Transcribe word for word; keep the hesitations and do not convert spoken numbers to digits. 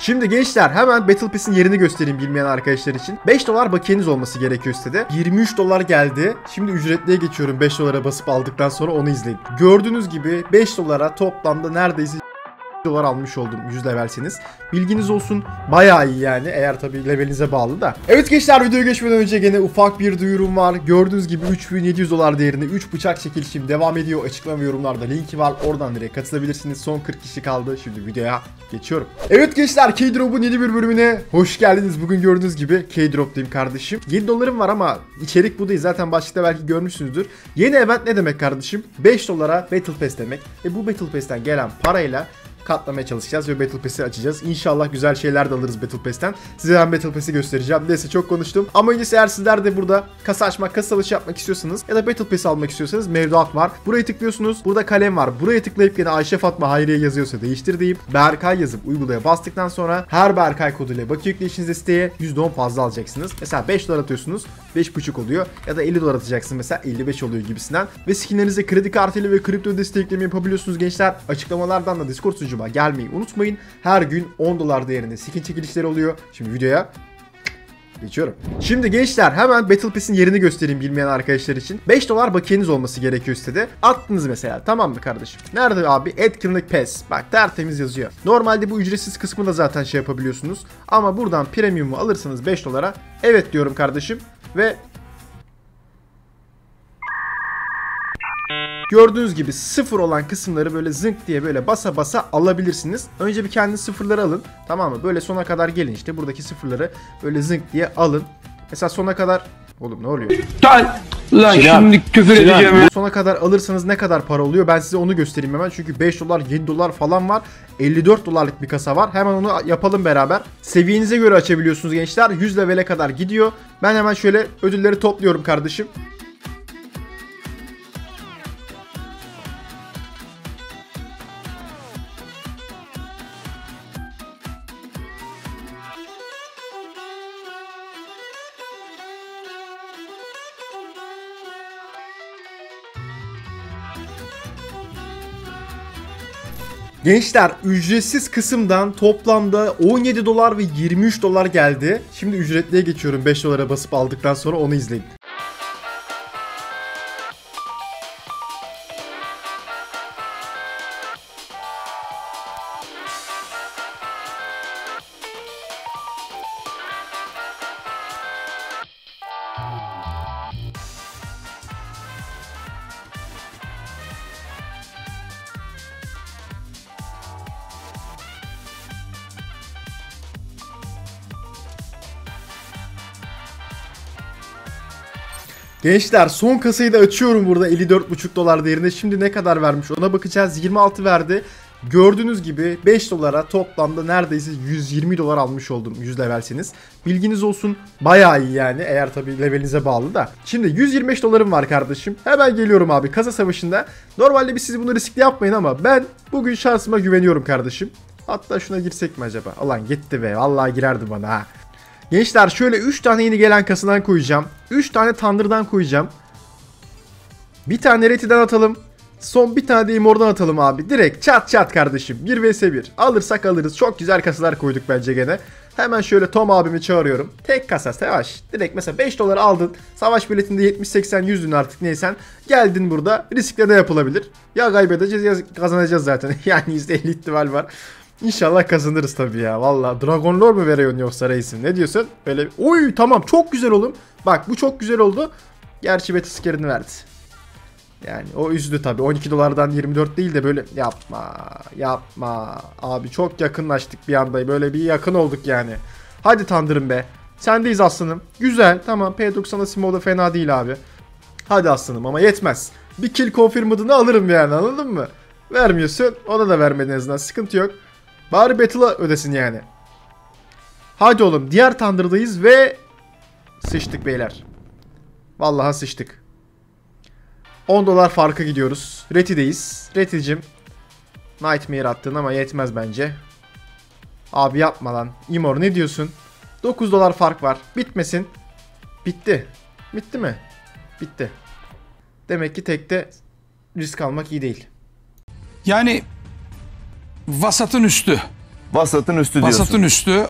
Şimdi gençler hemen Battle Pass'in yerini göstereyim bilmeyen arkadaşlar için. beş dolar bakiyeniz olması gerekiyor sitede. yirmi üç dolar geldi. Şimdi ücretliye geçiyorum, beş dolara basıp aldıktan sonra onu izleyin. Gördüğünüz gibi beş dolara toplamda neredeyse dolar almış oldum yüz levelseniz. Bilginiz olsun, bayağı iyi yani, eğer tabii levelinize bağlı da. Evet gençler, videoya geçmeden önce gene ufak bir duyurum var. Gördüğünüz gibi üç bin yedi yüz dolar değerinde üç bıçak çekilişim devam ediyor. Açıklama ve yorumlarda linki var, oradan direkt katılabilirsiniz. Son kırk kişi kaldı. Şimdi videoya geçiyorum. Evet gençler, K-Drop'un yeni bir bölümüne hoş geldiniz. Bugün gördüğünüz gibi K-Drop'tayım kardeşim. yedi dolarım var ama içerik bu değil. Zaten başlıkta belki görmüşsünüzdür. Yeni event ne demek kardeşim? beş dolara Battle Pass demek. E bu Battle Pass'ten gelen parayla katlamaya çalışacağız ve Battle Pass'i açacağız. İnşallah güzel şeyler de alırız Battle Pass'ten. Size ben Battle Pass'i göstereceğim. Neyse, çok konuştum. Ama öncesi eğer sizler de burada kasa açmak, kasa savaşı yapmak istiyorsanız ya da Battle Pass'i almak istiyorsanız mevduat var. Buraya tıklıyorsunuz. Burada kalem var. Buraya tıklayıp yine Ayşe Fatma Hayriye yazıyorsa değiştir deyip Berkay yazıp uygulaya bastıktan sonra her Berkay koduyla bakiye yükleyişinizde siteye yüzde on fazla alacaksınız. Mesela beş dolar atıyorsunuz, beş buçuk oluyor. Ya da elli dolar atacaksınız, mesela elli beş oluyor gibisinden. Ve skinlerinize kredi kartıyla ve kripto destekleme yapabiliyorsunuz gençler. Açıklamalardan da Discord sunucuma gelmeyi unutmayın. Her gün on dolar değerinde skin çekilişleri oluyor. Şimdi videoya geçiyorum. Şimdi gençler hemen Battle Pass'in yerini göstereyim bilmeyen arkadaşlar için. beş dolar bakiyeniz olması gerekiyor sitede. Attınız mesela, tamam mı kardeşim? Nerede abi? Etkinlik Pass. Bak tertemiz yazıyor. Normalde bu ücretsiz kısmı da zaten şey yapabiliyorsunuz. Ama buradan premium'u alırsanız beş dolara evet diyorum kardeşim. Ve gördüğünüz gibi sıfır olan kısımları böyle zınk diye böyle basa basa alabilirsiniz. Önce bir kendi sıfırları alın. Tamam mı? Böyle sona kadar gelin işte. Buradaki sıfırları böyle zınk diye alın. Mesela sona kadar... Oğlum ne oluyor? Lan, lan şimdi küfür edeceğim ya. Sona kadar alırsanız ne kadar para oluyor? Ben size onu göstereyim hemen. Çünkü beş dolar, yedi dolar falan var. elli dört dolarlık bir kasa var. Hemen onu yapalım beraber. Seviyenize göre açabiliyorsunuz gençler. yüz levele kadar gidiyor. Ben hemen şöyle ödülleri topluyorum kardeşim. Gençler ücretsiz kısımdan toplamda on yedi dolar ve yirmi üç dolar geldi. Şimdi ücretliye geçiyorum, beş dolara basıp aldıktan sonra onu izleyin. Gençler son kasayı da açıyorum burada elli dört buçuk dolar değerinde. Şimdi ne kadar vermiş ona bakacağız. yirmi altı verdi. Gördüğünüz gibi beş dolara toplamda neredeyse yüz yirmi dolar almış oldum yüz levelseniz. Bilginiz olsun, bayağı iyi yani, eğer tabii levelinize bağlı da. Şimdi yüz yirmi beş dolarım var kardeşim. Hemen geliyorum abi kasa savaşında. Normalde biz siz bunu riskli yapmayın ama ben bugün şansıma güveniyorum kardeşim. Hatta şuna girsek mi acaba? Alan gitti be, vallahi girerdi bana ha. Gençler şöyle üç tane yeni gelen kasadan koyacağım. üç tane Thunder'dan koyacağım. Bir tane Reti'den atalım. Son bir tane de Immor'dan atalım abi. Direkt çat çat kardeşim. bir vs bir. Alırsak alırız. Çok güzel kasalar koyduk bence gene. Hemen şöyle Tom abimi çağırıyorum. Tek kasa savaş. Direkt mesela beş dolar aldın. Savaş biletinde yetmiş seksen yüzdün artık neysen. Geldin burada. Riskle de yapılabilir. Ya kaybedeceğiz ya kazanacağız zaten. Yani yüzde elli ihtimal var. İnşallah kazanırız tabii ya. Valla Dragon Lord mu veriyorsun yoksa reisim? Ne diyorsun? Böyle oy tamam, çok güzel oğlum. Bak bu çok güzel oldu. Gerçi beta scare'ını verdi. Yani o üzdü tabii. on iki dolardan yirmi dört değil de böyle yapma yapma. Abi çok yakınlaştık bir anda. Böyle bir yakın olduk yani. Hadi Thunder'ım be. Sendeyiz aslanım. Güzel tamam. P doksan Asimo da fena değil abi. Hadi aslanım ama yetmez. Bir kill confirmed'ını alırım yani, anladın mı? Vermiyorsun. Ona da vermedin en azından. Sıkıntı yok. Bari Battle'a ödesin yani. Hadi oğlum, diğer Thunder'dayız ve sıçtık beyler. Vallahi sıçtık. on dolar farka gidiyoruz. Reti'deyiz. Reti'cim Nightmare attın ama yetmez bence. Abi yapma lan. Immor ne diyorsun? dokuz dolar fark var. Bitmesin. Bitti. Bitti mi? Bitti. Demek ki tekte risk almak iyi değil. Yani vasatın üstü. Vasatın üstü diyorsun. Vasatın üstü